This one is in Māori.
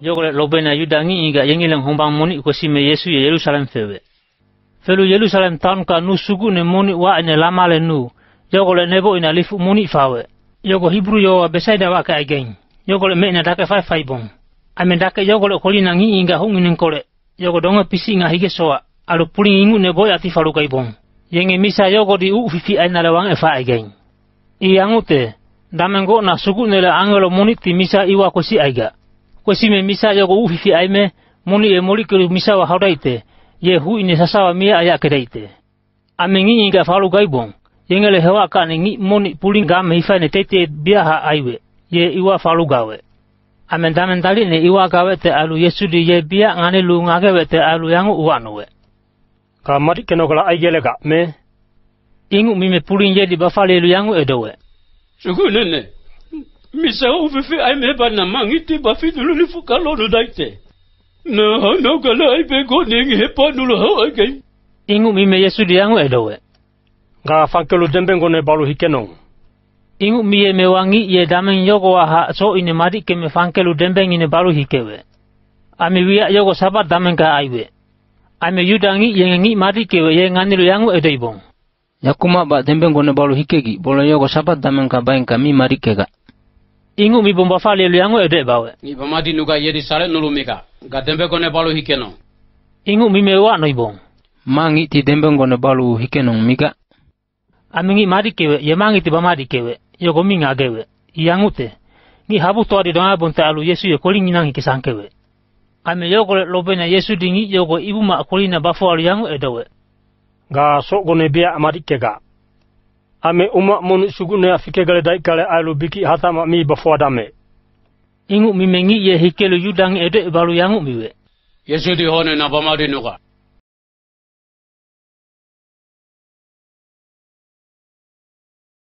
Yogole lobena yudangi inga yengilang hombang moni kwesime Yesu ye Yerusalem fewe. Felu Yerusalem town ka nu sugu ne moni wa ine lama le nu. Yogole nebo ina lifu moni fawe. Yogo Hebrew yo besaida wa ka again. Yogole me ina dake fai bong. Ame dake yogole kolina ngi inga hunginen kole. Yogo donga pisi nga hige soa. Alu puling ingu nebo ati faluka ibong. Yenge misa yogo di fifi aina lewang efa again. Iangute damengo na sugu nele angelo moni ti misa iwa kosi aiga. Kosi me misa yogo fifi aime moni e moli kelu misa wa haudaite. Ye hu ine sasawa mia aya kedaite. Ame ngi inga faluka ibong. Yengele hewa ka ngi moni puling game hifa ne tete biaha aiwe. Ye iwa falugawe. Ame damen dali ne iwa gawe te alu Yesu di ye bia ngane lu ngagewe te alu yangu uanowe. Ka mari kenokala aigelega me. Ingu mime puling ye di bafale lu yangu edowe. Sugu nene. Misa ufifi aime bana mangiti bafidulu ni fukalono daite. No kala aibe go nengi hepa nulo hau again. Ingu mime Yesu di yangu edowe. Ga fankelu dembengo ne balu hikenong. Ingu miye mewangi ye damen yogo wa so ine mari ke me fankelu dembeng ine balu hikewe. Ame wia yogo Sabbath damen ka aiwe. Ame yudangi ye ngi mari kewe ye nganilu yangu edoibong. Yakuma ba dembengo ne balu hikegi bolo yogo Sabbath damen ka bain kami mari kega. Ingu mi bomba fale lu yangu ede bawe. Ni bamadi nuga yedi sare nulumika. Ga dembengo ne balu hikeno. Ingu mi mewa noibong. Mangi ti dembengo ne balu hikenong miga. Amingi mari kewe ye mangi ti bamadi kewe. Yogo minga gewe. Iangute. Ni habu toa di donga bonte alu Yesu ye koling inang ikisangkewe. Ame yogo lobena Yesu dingi yogo ibu ma kolina bafo alu yangu edowe. Ga soko ne bia amari kega. Ame uma moni sugu ne afike gale daikale alu biki hatama mi bafo adame. Ingu mi mengi ye hikelu yudang edo balu yangu miwe. Yesu di hone na bamadi nuga.